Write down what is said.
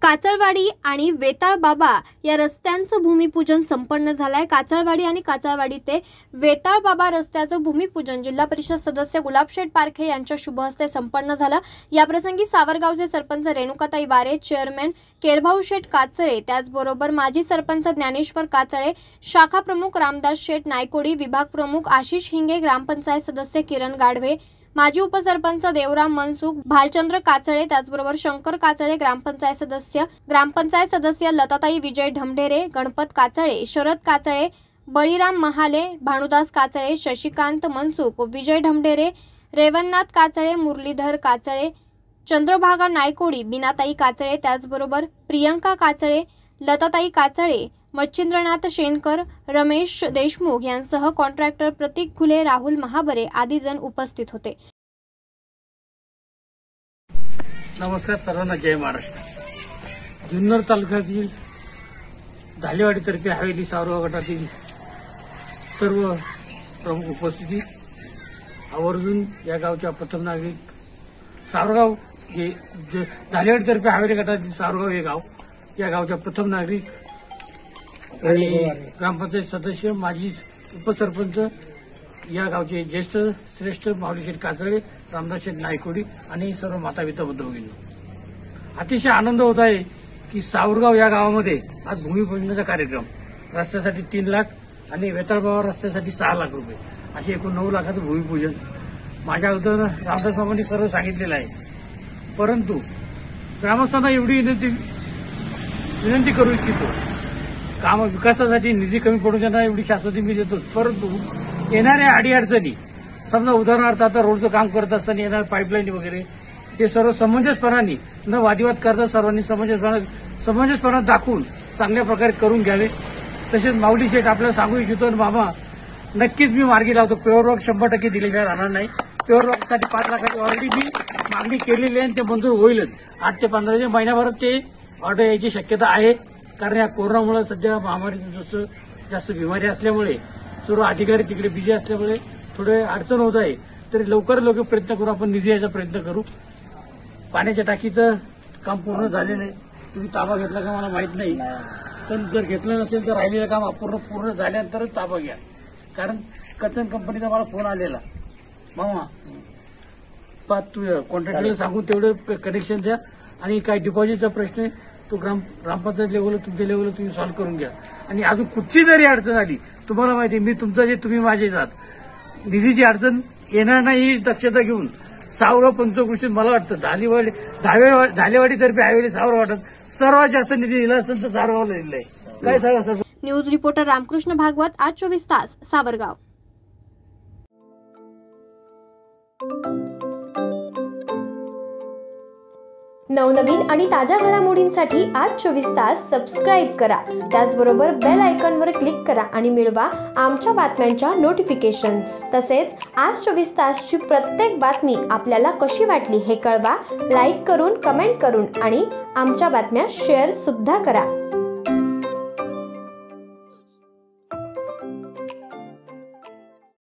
काचळवाडी आणि वेताळ बाबा या रस्त्यांचं भूमिपूजन संपन्न झालंय। काचळवाडी आणि काचळवाडी ते वेताळ बाबा रस्त्याचं भूमिपूजन जिल्हा परिषद सदस्य गुलाबशेठ पारखे यांच्या शुभ हस्ते संपन्न झालं। या प्रसंगी सावरगावचे सरपंच रेणुकाताई वारे, चेअरमॅन केरभाऊ शेठ काचळे, त्याचबरोबर माजी सरपंच ज्ञानेश्वर काचळे, शाखा प्रमुख रामदास शेठ नायकोडी, विभाग प्रमुख आशिष हिंगे, ग्रामपंचायत सदस्य किरण गाढवे, माजी उपसरपंच देवराम मनसुख, भालचंद्र काचळे, त्याचबरोबर शंकर काचळे, ग्रामपंचायत सदस्य लताताई विजय ढमढेरे, गणपत काचळे, शरद काचळे, बळीराम महाले, भानुदास काचळे, शशिकांत मनसुख, विजय ढमढेरे, रेवणनाथ काचळे, मुरलीधर काचळे, चंद्रभागा नायकोडी, बीनाताई काचळे, त्याचबरोबर प्रियंका काचळे, लताताई काचळे, मच्छिंद्रनाथ शेनकर, रमेश देशमुख यांसह कॉन्ट्रॅक्टर प्रतीक घुले, राहुल महाबरे आदी जण उपस्थित होते। नमस्कार सर्वांना, जय महाराष्ट्र। जुन्नर तालुक्यातील धालेवाडीतर्फे हवेली सावरगाव गटातील सर्व प्रमुख उपस्थिती, आवर्जून या गावच्या प्रथम नागरिक, सावरगाव हे धालेवाडीतर्फे हवेली गटातील सावरगाव हे गाव, या गावच्या प्रथम नागरिक आणि ग्रामपंचायत सदस्य, माजी उपसरपंच, या गावचे ज्येष्ठ श्रेष्ठ माऊली शेठ काचळे, रामदास शेठ नायकोडी आणि सर्व माता पिता भगिनी, अतिशय आनंद होत आहे की सावरगाव या गावामध्ये आज भूमिपूजनाचा कार्यक्रम, रस्त्यासाठी 3 लाख आणि वेताळबाबा रस्त्यासाठी 6 लाख रुपये, असे एकूण 9 लाखाचं भूमिपूजन माझ्या अगोदर रामदास बाबांनी सर्व सांगितलेलं आहे। परंतु ग्रामस्थांना एवढी विनंती करू इच्छितो, काम विकासासाठी निधी कमी पडू देणार एवढी शाश्वती मी देतो, परंतु येणाऱ्या अडीअडचणी, समजा उदाहरणार्थ आता रोडचं काम करत असताना येणार पाईपलाईन वगैरे, ते सर्व समंजसपणाने न वादविवाद करता सर्वांनी समंजसपणा दाखवून चांगल्या प्रकारे करून घ्यावे। तसेच माऊली शेठ आपल्याला सांगू इच्छितो, मामा नक्कीच मी मार्गी लावतो, प्युअर वर्क 100% दिलेल्या राहणार नाही। प्युअर वर्कसाठी 5 लाखाची ऑलरेडी मी मागणी केलेली आहे आणि ते मंजूर होईलच। 8 ते 15 महिन्याभरात ते ऑर्डर यायची शक्यता आहे, कारण या कोरोनामुळे सध्या महामारी जास्त बिमारी असल्यामुळे सर्व अधिकारी तिकडे बिझी असल्यामुळे थोडे अडचण होत आहे। तरी लवकर प्रयत्न करू, आपण निधी यायचा प्रयत्न करू। पाण्याच्या टाकीचं काम पूर्ण झालेलं आहे, तुम्ही ताबा घेतला का मला माहित नाही, पण जर घेतलं नसेल तर राहिलेलं काम पूर्ण झाल्यानंतरच ताबा घ्या, कारण कचन कंपनीचा मला फोन आलेला, मामा तू कॉन्ट्रॅक्टरला सांगून तेवढं कनेक्शन द्या आणि काय डिपॉझिटचा प्रश्न आहे तो ग्रामपंचायत लेवलला, तुमच्या लेवलला तुम्ही सॉल्व्ह करून घ्या। आणि अजून कुठची जरी अडचण आली, तुम्हाला माहिती मी तुमचं जे तुम्ही माझे जात, निधीची अडचण येणार नाही ही दक्षता घेऊन सावरगाव पंचकृषीत मला वाटतं धालेवाडीतर्फे हवेली सावरगाव वाटत सर्वात जास्त निधी दिला असेल तर सावरगावला दिलेला आहे। काय सांगा sir? News reporter Ramkrishna Bhagwat, आज 24 तास, सावरगाव। नवनवीन आणि ताज्या घडामोडींसाठी आज 24 तास सबस्क्राईब करा, त्याचबरोबर बेल आयकॉनवर क्लिक करा आणि मिळवा आमच्या बातम्यांच्या नोटिफिकेशन्स। तसेच आज 24 तासची प्रत्येक बातमी आपल्याला कशी वाटली हे कळवा, लाईक करून, कमेंट करून आणि आमच्या बातम्या शेअर सुद्धा करा।